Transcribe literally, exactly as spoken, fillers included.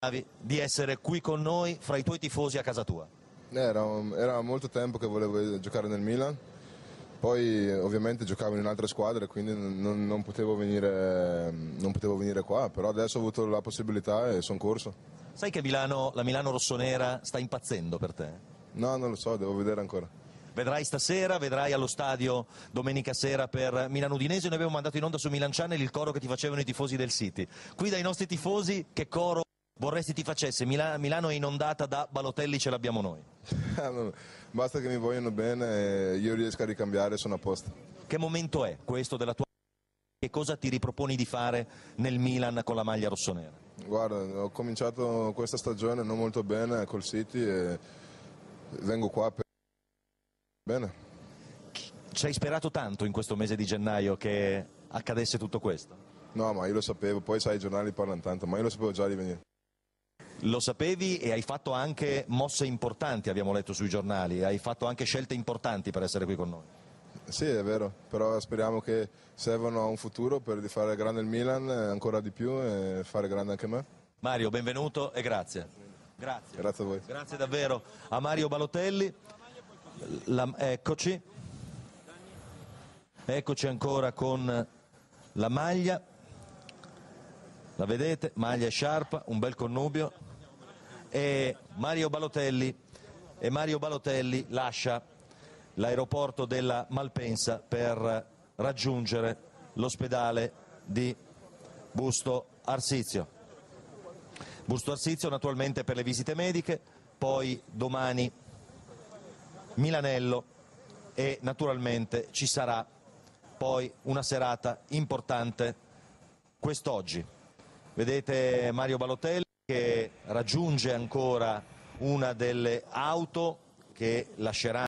di essere qui con noi fra i tuoi tifosi a casa tua? Era, era molto tempo che volevo giocare nel Milan, poi ovviamente giocavo in altre squadre, quindi non, non, potevo venire, non potevo venire qua, però adesso ho avuto la possibilità e sono corso. Sai che Milano, la Milano rossonera sta impazzendo per te? No, non lo so, devo vedere ancora. Vedrai stasera, vedrai allo stadio domenica sera per Milano-Udinese. Noi abbiamo mandato in onda su Milan Channel il coro che ti facevano i tifosi del City. Qui dai nostri tifosi che coro vorresti ti facesse? Milano, Milano è inondata da Balotelli, ce l'abbiamo noi. Basta che mi vogliono bene e io riesco a ricambiare, sono a posto. Che momento è questo della tua vita? Che cosa ti riproponi di fare nel Milan con la maglia rossonera? Guarda, ho cominciato questa stagione non molto bene col City e vengo qua per... bene. Ci hai sperato tanto in questo mese di gennaio che accadesse tutto questo? No, ma io lo sapevo, poi sai i giornali parlano tanto, ma io lo sapevo già di venire. Lo sapevi e hai fatto anche mosse importanti, abbiamo letto sui giornali, hai fatto anche scelte importanti per essere qui con noi. Sì, è vero, però speriamo che servano a un futuro per fare grande il Milan ancora di più e fare grande anche me. Mario, benvenuto e grazie. Grazie. Grazie a voi. Grazie davvero a Mario Balotelli. La, eccoci. Eccoci ancora con la maglia. La vedete? Maglia e sciarpa, un bel connubio. E Mario Balotelli, e Mario Balotelli lascia l'aeroporto della Malpensa per raggiungere l'ospedale di Busto Arsizio. Busto Arsizio naturalmente per le visite mediche, poi domani Milanello e naturalmente ci sarà poi una serata importante quest'oggi. Vedete Mario Balotelli che raggiunge ancora una delle auto che lascerà